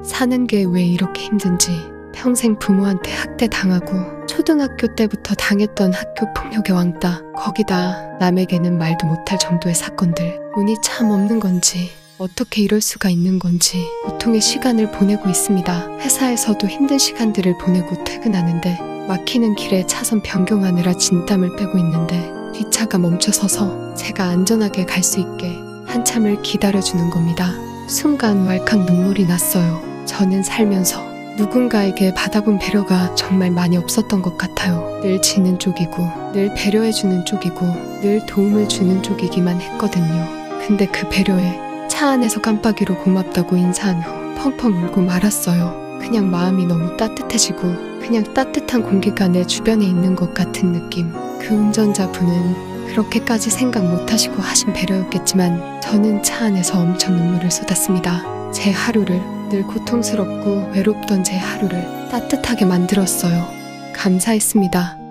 사는 게 왜 이렇게 힘든지, 평생 부모한테 학대당하고 초등학교 때부터 당했던 학교 폭력의 왕따, 거기다 남에게는 말도 못할 정도의 사건들. 운이 참 없는 건지 어떻게 이럴 수가 있는 건지 고통의 시간을 보내고 있습니다. 회사에서도 힘든 시간들을 보내고 퇴근하는데 막히는 길에 차선 변경하느라 진땀을 빼고 있는데 뒷차가 멈춰서서 제가 안전하게 갈 수 있게 한참을 기다려주는 겁니다. 순간 왈칵 눈물이 났어요. 저는 살면서 누군가에게 받아본 배려가 정말 많이 없었던 것 같아요. 늘 지는 쪽이고 늘 배려해주는 쪽이고 늘 도움을 주는 쪽이기만 했거든요. 근데 그 배려에 차 안에서 깜빡이로 고맙다고 인사한 후 펑펑 울고 말았어요. 그냥 마음이 너무 따뜻해지고 그냥 따뜻한 공기가 내 주변에 있는 것 같은 느낌. 그 운전자분은 그렇게까지 생각 못하시고 하신 배려였겠지만 저는 차 안에서 엄청 눈물을 쏟았습니다. 제 하루를, 늘 고통스럽고 외롭던 제 하루를 따뜻하게 만들었어요. 감사했습니다.